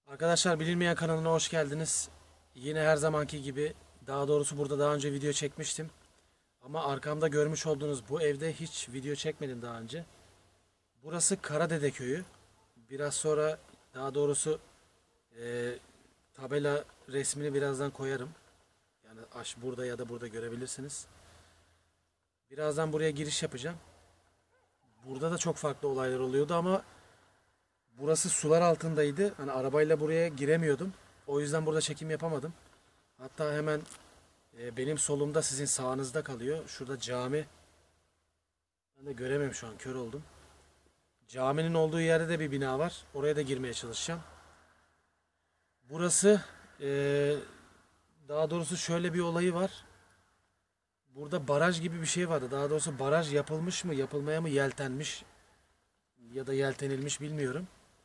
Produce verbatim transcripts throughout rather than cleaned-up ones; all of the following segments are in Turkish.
Arkadaşlar, Bilinmeyen kanalına hoş geldiniz. Yine her zamanki gibi, daha doğrusu burada daha önce video çekmiştim. Ama arkamda görmüş olduğunuz bu evde hiç video çekmedim daha önce. Burası Karadede Köyü. Biraz sonra, daha doğrusu e, tabela resmini birazdan koyarım. Yani aş burada ya da burada görebilirsiniz. Birazdan buraya giriş yapacağım. Burada da çok farklı olaylar oluyordu ama burası sular altındaydı. Hani arabayla buraya giremiyordum. O yüzden burada çekim yapamadım. Hatta hemen e, benim solumda, sizin sağınızda kalıyor. Şurada cami. Ben de göremiyorum, şu an kör oldum. Caminin olduğu yerde de bir bina var. Oraya da girmeye çalışacağım. Burası e, daha doğrusu şöyle bir olayı var. Burada baraj gibi bir şey vardı. Daha doğrusu baraj yapılmış mı, yapılmaya mı yeltenmiş ya da yeltenilmiş bilmiyorum.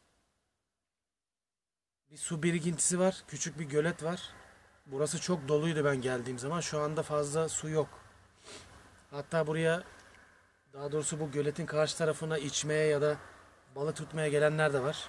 Bir su birikintisi var. Küçük bir gölet var. Burası çok doluydu ben geldiğim zaman. Şu anda fazla su yok. Hatta buraya, daha doğrusu bu göletin karşı tarafına içmeye ya da balık tutmaya gelenler de var.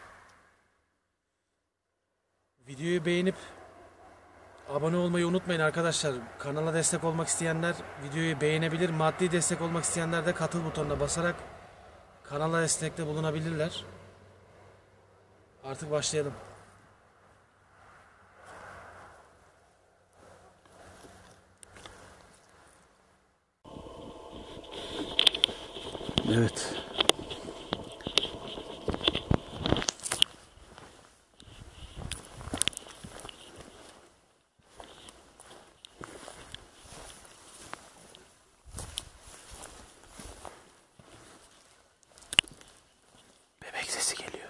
Videoyu beğenip abone olmayı unutmayın arkadaşlar. Kanala destek olmak isteyenler videoyu beğenebilir. Maddi destek olmak isteyenler de katıl butonuna basarak kanala destekte bulunabilirler. Artık başlayalım. Evet. Bebek sesi geliyor.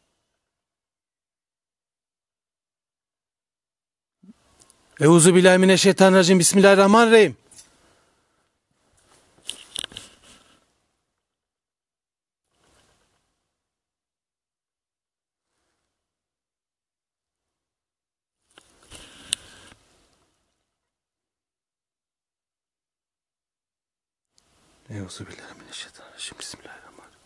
Euzubillahimineşşeytanirracim. Bismillahirrahmanirrahim. Euzubillahimineşşeytanirracim. Bismillahirrahmanirrahim.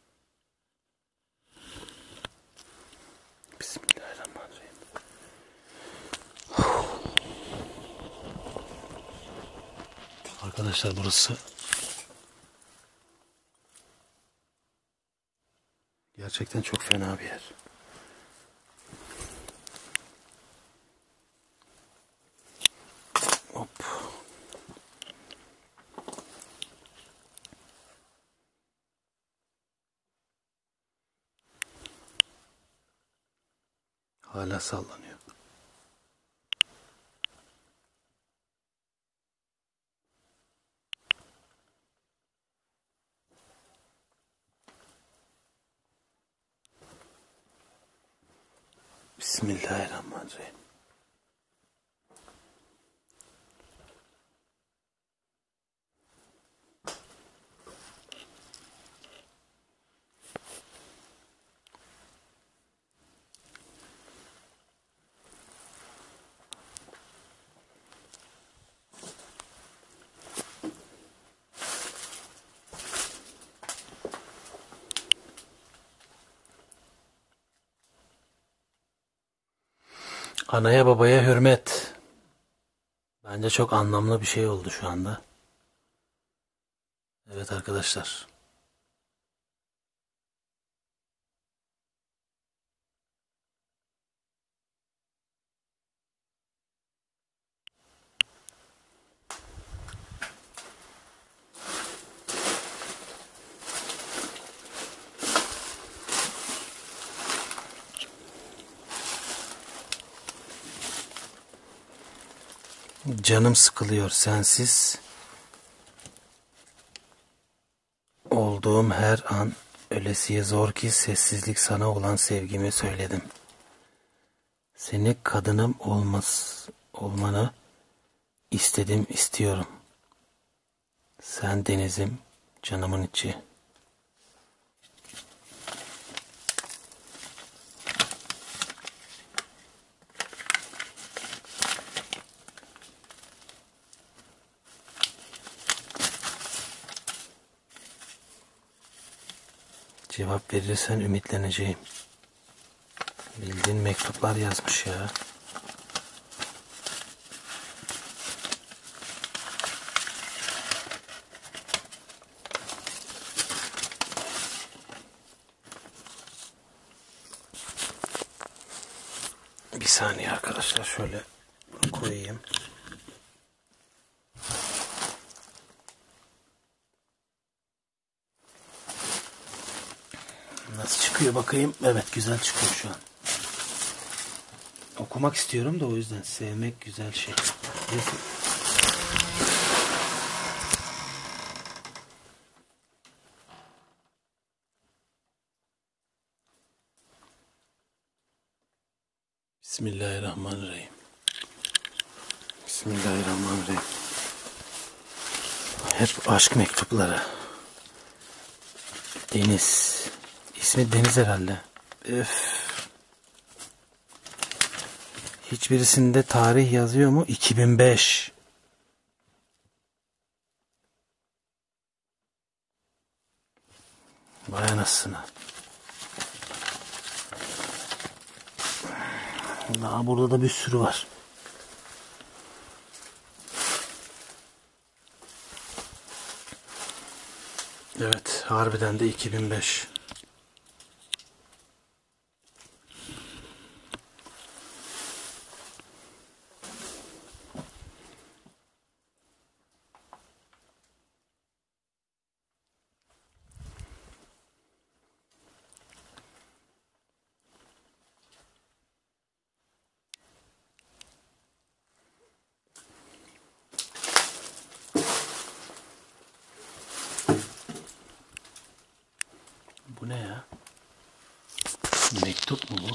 Bismillahirrahmanirrahim. Arkadaşlar, burası gerçekten çok fena bir yer. Hop. Hala sallanıyor. Bismillahirrahmanirrahim. Anaya babaya hürmet. Bence çok anlamlı bir şey oldu şu anda. Evet arkadaşlar. Canım sıkılıyor sensiz. Olduğum her an ölesiye zor ki sessizlik sana olan sevgimi söyledim. Seni kadınım olmaz, olmanı istedim, istiyorum. Sen denizim, canımın içi. Cevap verirsen ümitleneceğim. Bildiğin mektuplar yazmış ya. Bir saniye arkadaşlar, şöyle bunu koyayım. Nasıl çıkıyor bakayım? Evet, güzel çıkıyor şu an. Okumak istiyorum da o yüzden, sevmek güzel şey. Bismillahirrahmanirrahim. Bismillahirrahmanirrahim. Hep aşk mektupları. Deniz. İsmi Deniz herhalde. Öf. Hiçbirisinde tarih yazıyor mu? iki bin beş. Vay anasını. Daha burada da bir sürü var. Evet, harbiden de iki bin beş. Bu ne ya? Mektup mu bu?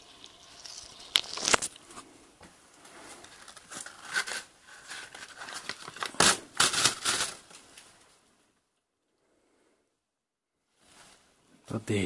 Bu değil.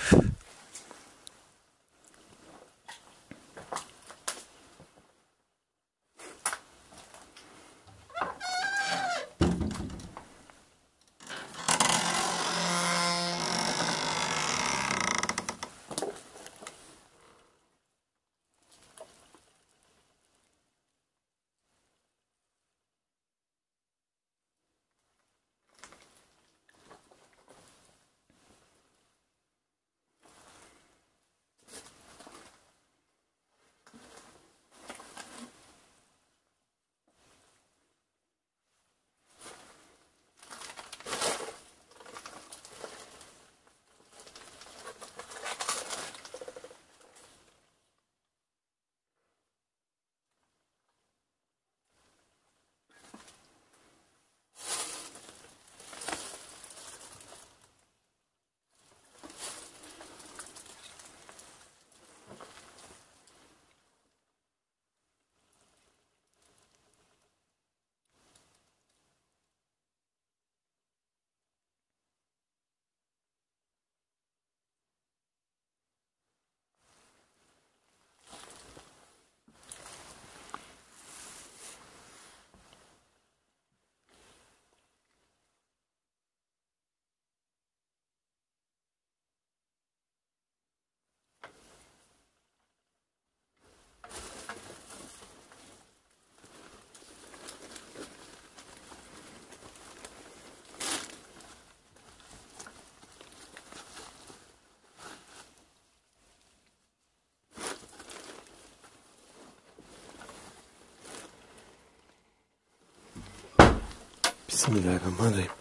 Bismillahirrahmanirrahim.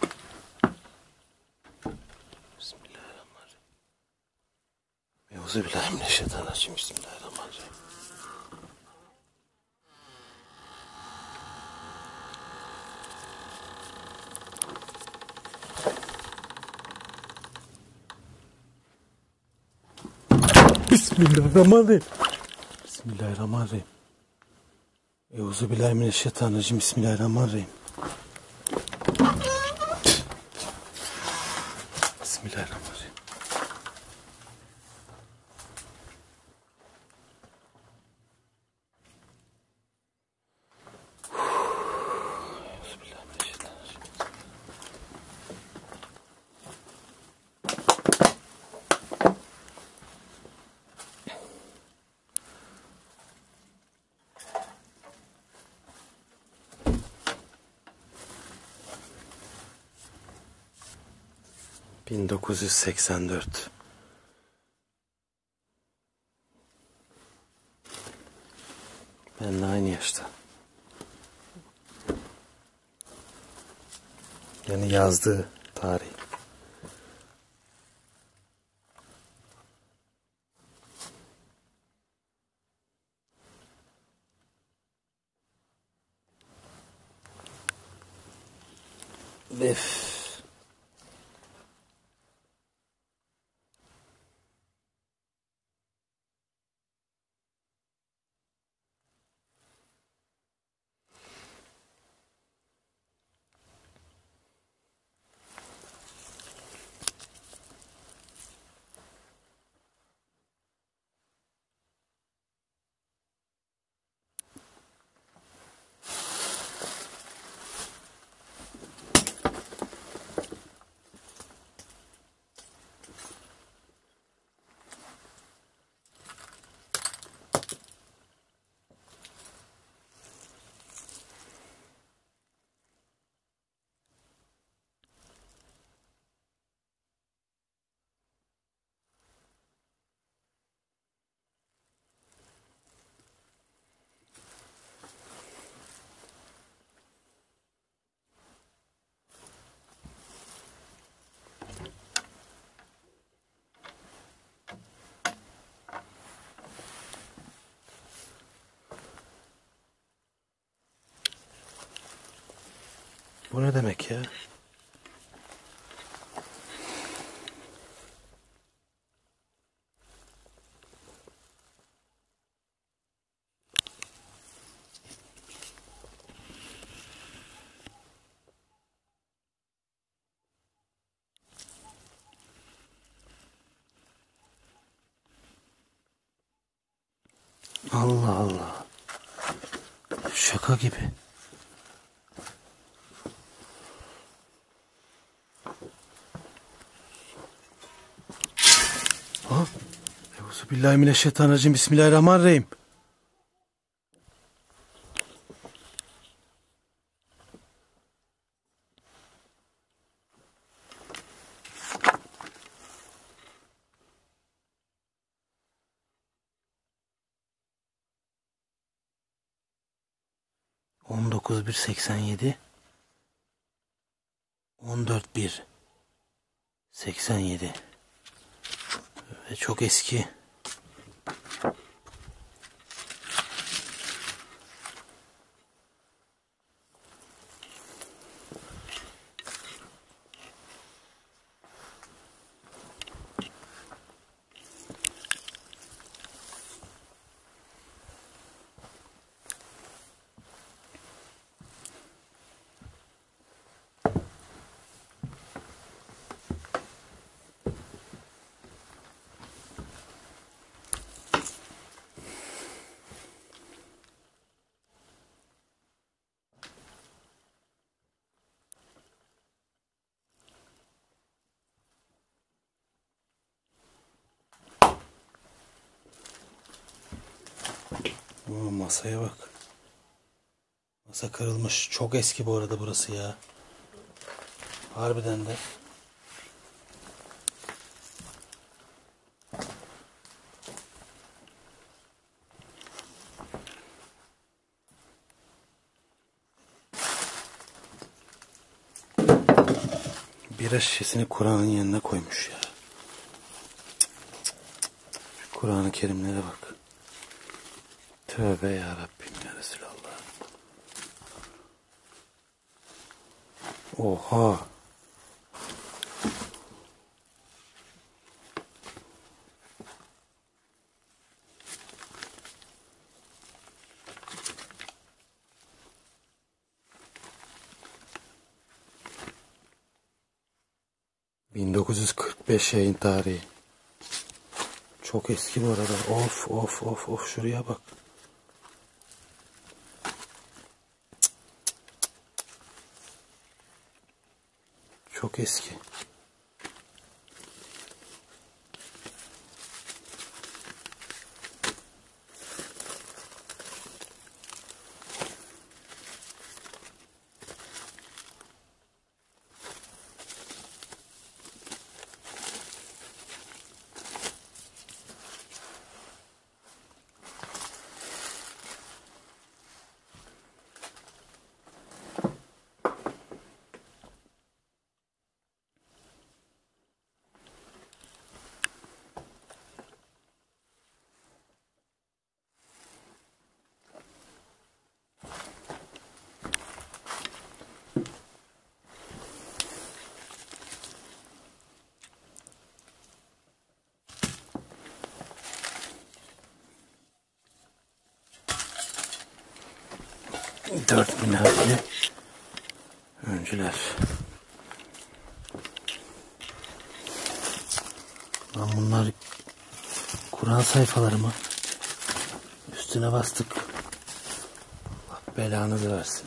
Bismillahirrahmanirrahim. Euzubillahimineşşeytanirracim. Bismillahirrahmanirrahim. Bismillahirrahmanirrahim. Bismillahirrahmanirrahim. Euzubillahimineşşeytanirracim. Bismillahirrahmanirrahim. Bismillahirrahmanirrahim. bin dokuz yüz seksen dört. Benimle aynı yaşta. Yani yazdığı tarih. Öf. Bu ne demek ya? Allah Allah. Şaka gibi. Ha? Euzubillahimineşşeytanirracim. Bismillahirrahmanirrahim. on dokuz bir seksen yedi on dört bir seksen yedi ve çok eski. Aa, masaya bak. Masa kırılmış. Çok eski bu arada burası ya. Harbiden de. Bira şişesini Kur'an'ın yanına koymuş ya. Kur'an-ı Kerimlere bak. Tövbe ya Rabbim ya Resulallah. Oha. bin dokuz yüz kırk beş yayın tarihi. Çok eski bu arada. Of of of of şuraya bak. Çok eski. dört bin harfli öncüler. Lan bunlar Kur'an sayfaları mı? Üstüne bastık. Allah belanızı versin.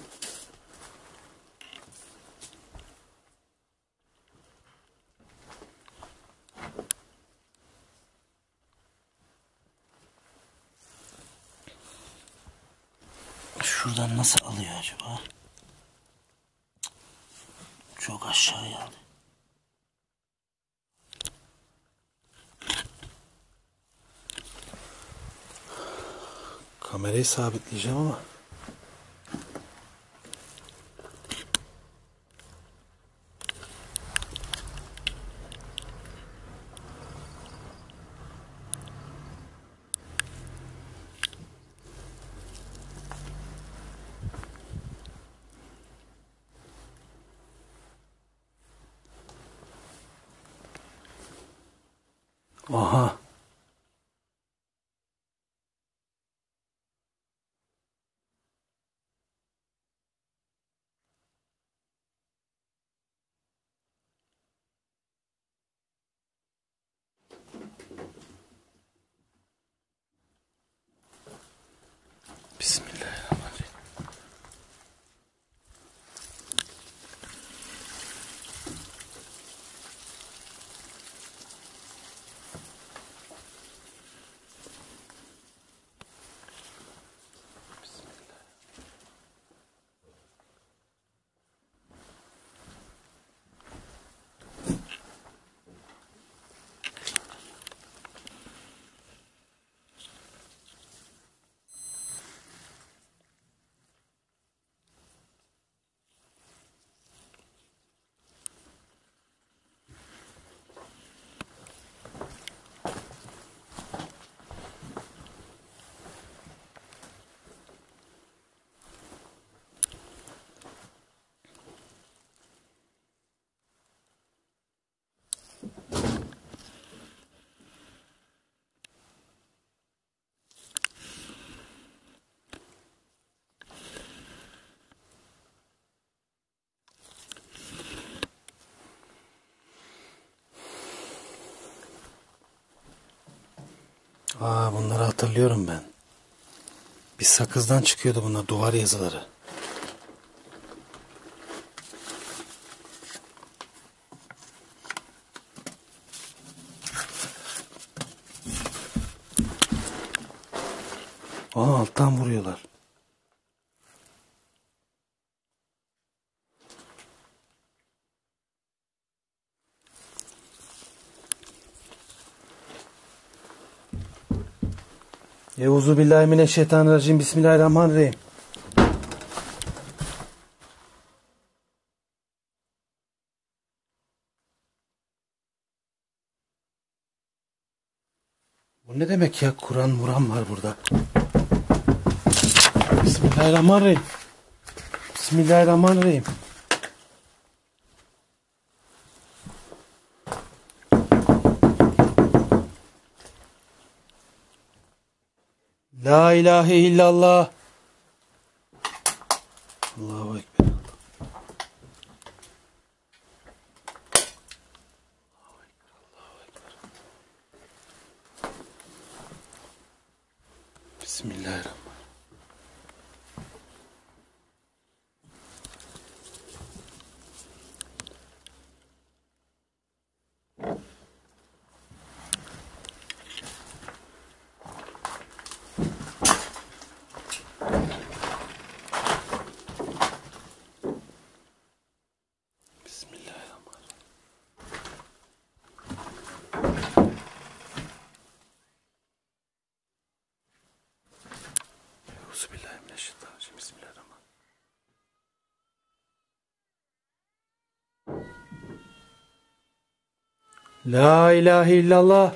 Şuradan nasıl alıyor acaba? Çok aşağı yani. Kamerayı sabitleyeceğim ama aha. Bismillahirrahmanirrahim. Aa, bunları hatırlıyorum ben. Bir sakızdan çıkıyordu bunlar, duvar yazıları. Aa, alttan vuruyorlar. Euzubillahimineşşeytanirracim. Bismillahirrahmanirrahim. Bu ne demek ya? Kur'an muran var burada. Bismillahirrahmanirrahim. Bismillahirrahmanirrahim. La ilahe illallah. Allahu Ekber. Bismillahirrahmanirrahim. Euzubillahimineşşeytanirracim. Bismillahirrahmanirrahim. La ilahe illallah.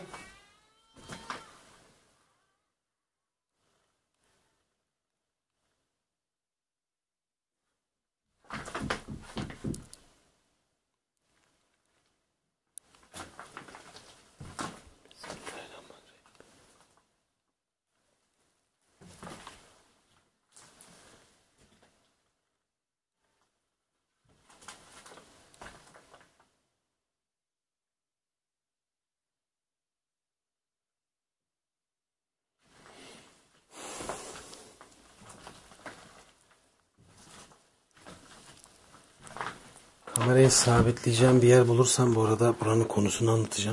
Kamerayı sabitleyeceğim bir yer bulursam bu arada buranın konusunu anlatacağım.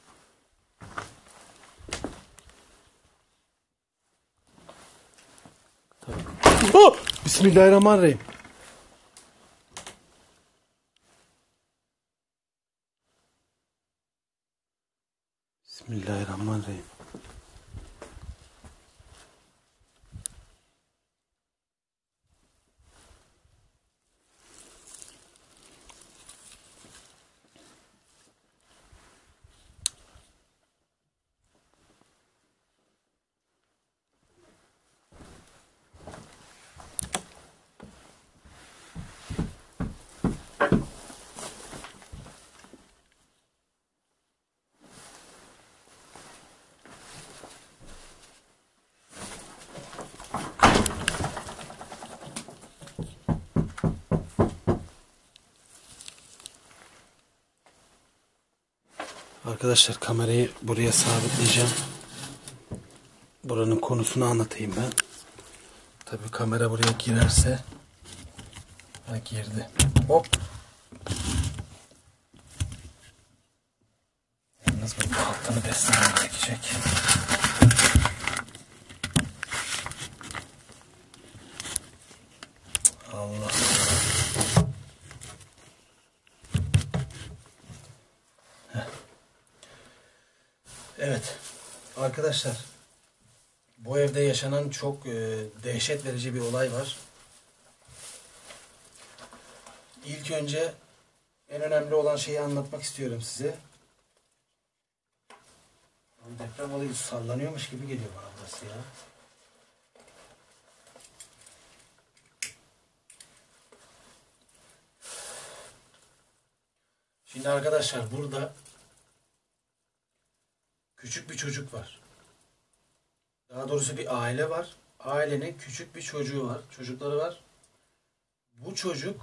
Oh! Bismillahirrahmanirrahim. Bismillahirrahmanirrahim. Arkadaşlar kamerayı buraya sabitleyeceğim. Buranın konusunu anlatayım ben. Tabii kamera buraya girerse. Ha, girdi. Hop. Yalnız bu altını beslemem gerekecek. Allah. Evet. Arkadaşlar. Bu evde yaşanan çok e, dehşet verici bir olay var. İlk önce en önemli olan şeyi anlatmak istiyorum size. Deprem olayı sallanıyormuş gibi geliyor bana burası ya. Şimdi arkadaşlar burada küçük bir çocuk var. Daha doğrusu bir aile var. Ailenin küçük bir çocuğu var. Çocukları var. Bu çocuk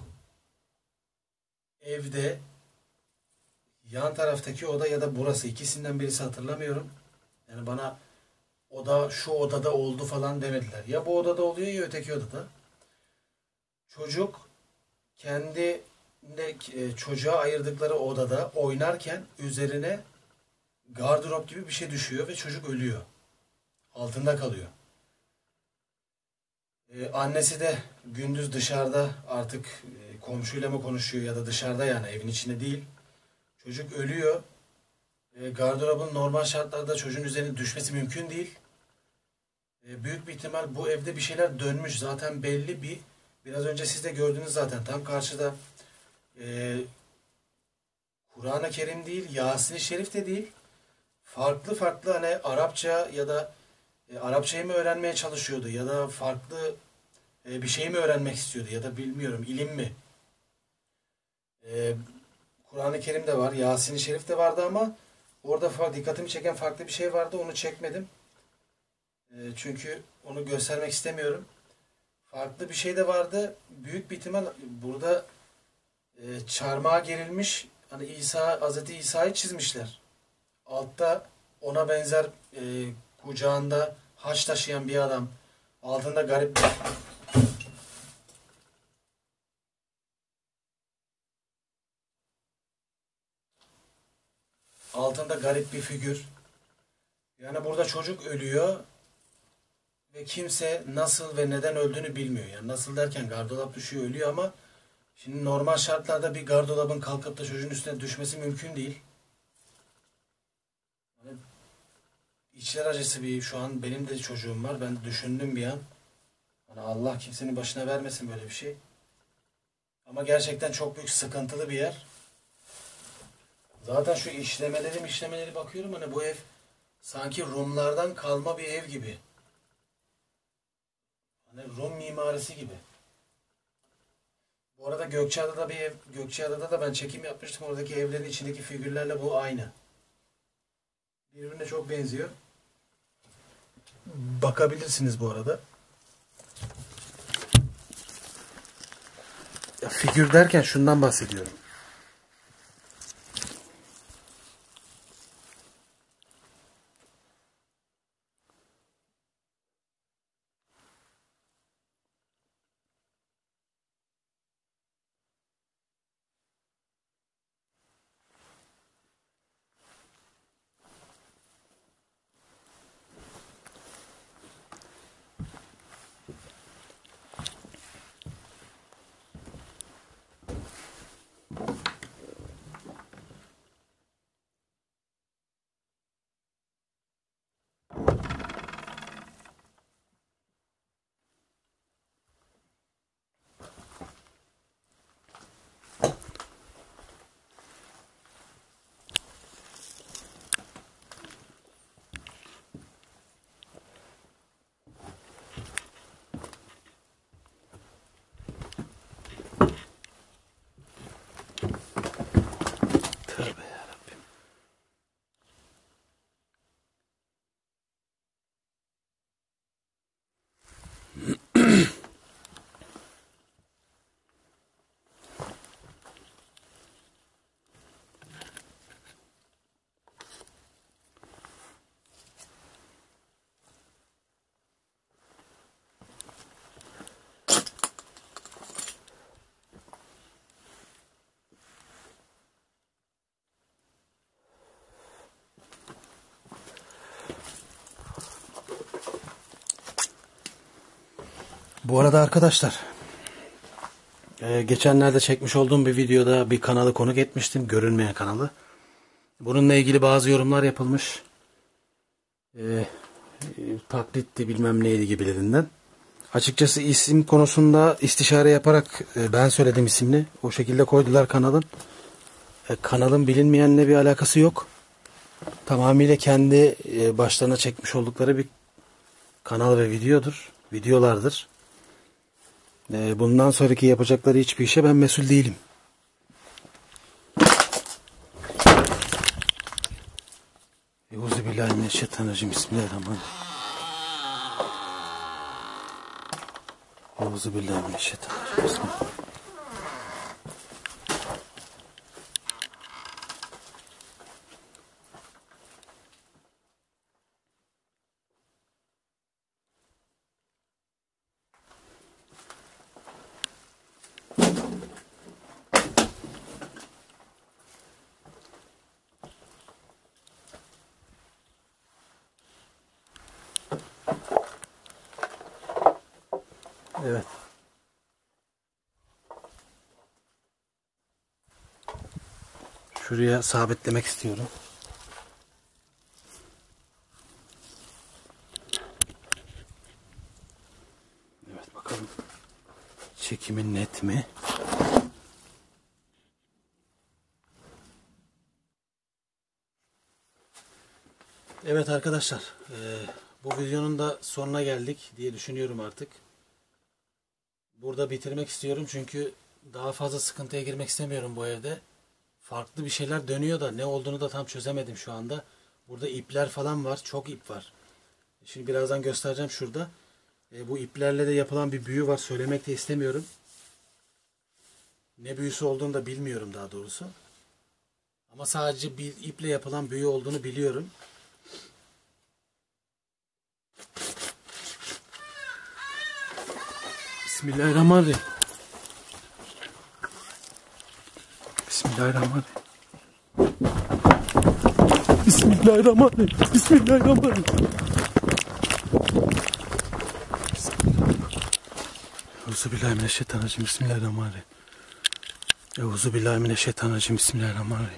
evde yan taraftaki oda ya da burası, ikisinden birisi, hatırlamıyorum. Yani bana oda şu odada oldu falan demediler. Ya bu odada oluyor ya öteki odada. Çocuk kendi çocuğa ayırdıkları odada oynarken üzerine gardırop gibi bir şey düşüyor ve çocuk ölüyor. Altında kalıyor. Ee, annesi de gündüz dışarıda artık e, komşuyla mı konuşuyor ya da dışarıda, yani evin içinde değil. Çocuk ölüyor. E, gardırobun normal şartlarda çocuğun üzerine düşmesi mümkün değil. E, büyük bir ihtimal bu evde bir şeyler dönmüş. Zaten belli bir, biraz önce siz de gördünüz zaten tam karşıda e, Kur'an-ı Kerim değil, Yasin-i Şerif de değil. Farklı farklı hani Arapça ya da e, Arapçayı mı öğrenmeye çalışıyordu ya da farklı e, bir şey mi öğrenmek istiyordu ya da bilmiyorum, ilim mi? E, Kur'an-ı Kerim de var, Yasin-i Şerif de vardı ama orada farklı, dikkatimi çeken farklı bir şey vardı, onu çekmedim. E, çünkü onu göstermek istemiyorum. Farklı bir şey de vardı. Büyük bir ihtimal burada e, çarmıha gerilmiş, hani İsa, Hazreti İsa'yı çizmişler. Altta ona benzer e, kucağında haç taşıyan bir adam. Altında garip altında garip bir figür. Yani burada çocuk ölüyor ve kimse nasıl ve neden öldüğünü bilmiyor. Yani nasıl derken gardırop düşüyor, ölüyor ama şimdi normal şartlarda bir gardırobun kalkıp da çocuğun üstüne düşmesi mümkün değil. Yani içler acısı bir, şu an benim de çocuğum var. Ben düşündüm bir an. Hani Allah kimsenin başına vermesin böyle bir şey. Ama gerçekten çok büyük sıkıntılı bir yer. Zaten şu işlemeleri işlemeleri bakıyorum, hani bu ev sanki Rumlardan kalma bir ev gibi. Hani Rum mimarisi gibi. Bu arada Gökçeada'da bir ev, Gökçeada'da da ben çekim yapmıştım. Oradaki evlerin içindeki figürlerle bu aynı. Birbirine çok benziyor. Bakabilirsiniz bu arada. Ya figür derken şundan bahsediyorum. Bu arada arkadaşlar, e, geçenlerde çekmiş olduğum bir videoda bir kanalı konuk etmiştim. Görünmeyen kanalı. Bununla ilgili bazı yorumlar yapılmış. E, e, taklitti bilmem neydi gibilerinden. Açıkçası isim konusunda istişare yaparak e, ben söyledim isimini. O şekilde koydular kanalın. E, kanalın bilinmeyenle bir alakası yok. Tamamıyla kendi e, başlarına çekmiş oldukları bir kanal ve videodur. Videolardır. E, bundan sonraki yapacakları hiçbir işe ben mesul değilim. Euzubillahimineşşeytanirracim. Bismillahirrahmanirrahim. Euzubillahimineşşeytanirracim. Bismillahirrahmanirrahim. Evet. Şuraya sabitlemek istiyorum. Evet, bakalım. Çekimin net mi? Evet arkadaşlar, e, bu videonun da sonuna geldik diye düşünüyorum artık. Burada bitirmek istiyorum çünkü daha fazla sıkıntıya girmek istemiyorum bu evde. Farklı bir şeyler dönüyor da ne olduğunu da tam çözemedim şu anda. Burada ipler falan var, çok ip var. Şimdi birazdan göstereceğim şurada. E, bu iplerle de yapılan bir büyü var, söylemek de istemiyorum. Ne büyüsü olduğunu da bilmiyorum daha doğrusu. Ama sadece bir iple yapılan büyü olduğunu biliyorum. Bismillahirrahmanirrahim. Bismillahirrahmanirrahim. Bismillahirrahmanirrahim. Bismillahirrahmanirrahim. Euzubillahimineşşeytanirracim. Bismillahirrahmanirrahim. Euzubillahimineşşeytanirracim. Bismillahirrahmanirrahim.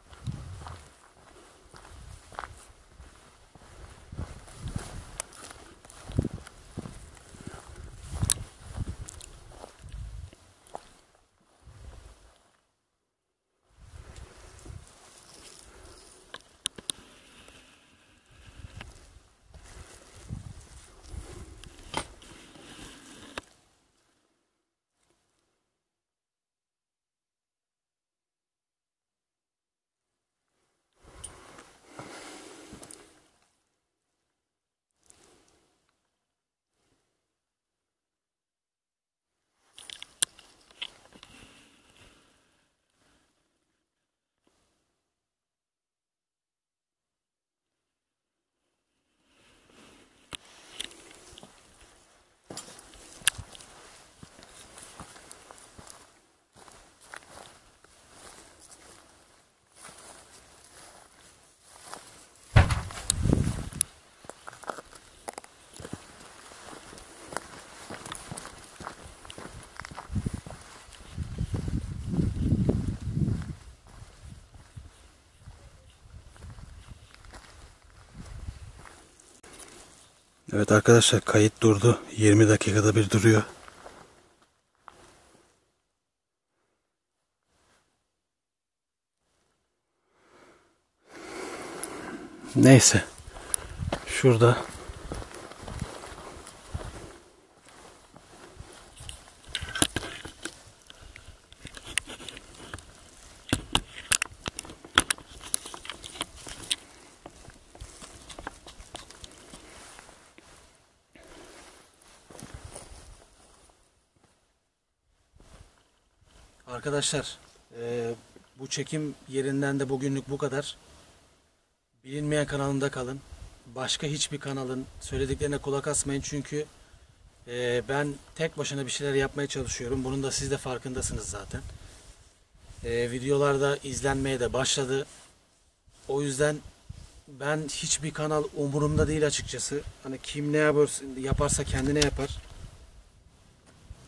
Evet arkadaşlar, kayıt durdu. yirmi dakikada bir duruyor. Neyse. Şurada arkadaşlar, e, bu çekim yerinden de bugünlük bu kadar. Bilinmeyen kanalında kalın. Başka hiçbir kanalın söylediklerine kulak asmayın çünkü e, ben tek başına bir şeyler yapmaya çalışıyorum. Bunun da siz de farkındasınız zaten. E, videolarda izlenmeye de başladı. O yüzden ben hiçbir kanal umurumda değil açıkçası. Hani kim ne yaparsa kendine yapar.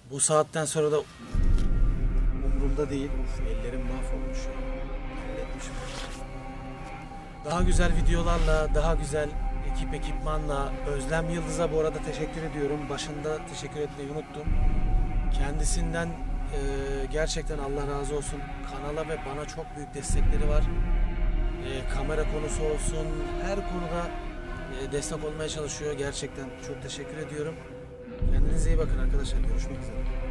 Bu saatten sonra da umurumda değil. Ellerim mahvolmuş. Halletmişim. Daha güzel videolarla, daha güzel ekip ekipmanla, Özlem Yıldız'a bu arada teşekkür ediyorum. Başında teşekkür etmeyi unuttum. Kendisinden e, gerçekten Allah razı olsun. Kanala ve bana çok büyük destekleri var. E, kamera konusu olsun, her konuda e, destek olmaya çalışıyor. Gerçekten çok teşekkür ediyorum. Kendinize iyi bakın arkadaşlar. Görüşmek üzere.